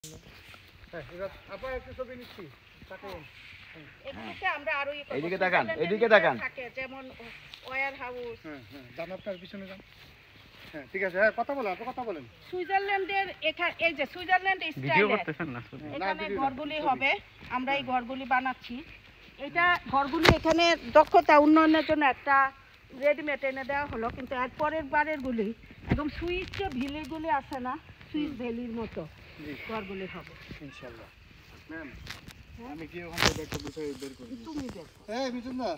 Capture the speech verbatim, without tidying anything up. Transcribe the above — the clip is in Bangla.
হ্যাঁ, এবার আপা একটু ছবি নিচ্ছি তাকে এদিকে আমরা আরো ই করব। এইদিকে তাকান, এইদিকে তাকান। থাকে যেমন ওয়্যার হাউস। হ্যাঁ হ্যাঁ যান আপনার পিছনে যান। হ্যাঁ ঠিক আছে, হ্যাঁ কথা বলেন, আপনি কথা বলেন। সুইজারল্যান্ডের এখানে এই যে সুইজারল্যান্ড ভিডিও স্টাইলে করতেছেন না শুধু। এখানে ঘরগুলি হবে, আমরা এই ঘরগুলি বানাচ্ছি। এটা ঘরগুলি এখানে দক্ষতা উন্নয়নের জন্য একটা রেডিমেড এনে দেওয়া হলো, কিন্তু এর পরের বারের গুলি একদম সুইচে ভিলিগুলি আছে না, সুইচ ভ্যালির মতো জি ঘরগুলি হবে ইনশাআল্লাহ। ম্যাম আমি কি ওখান থেকে একটা বিষয় বের করি। তুমি দেখো। এই বিচুন না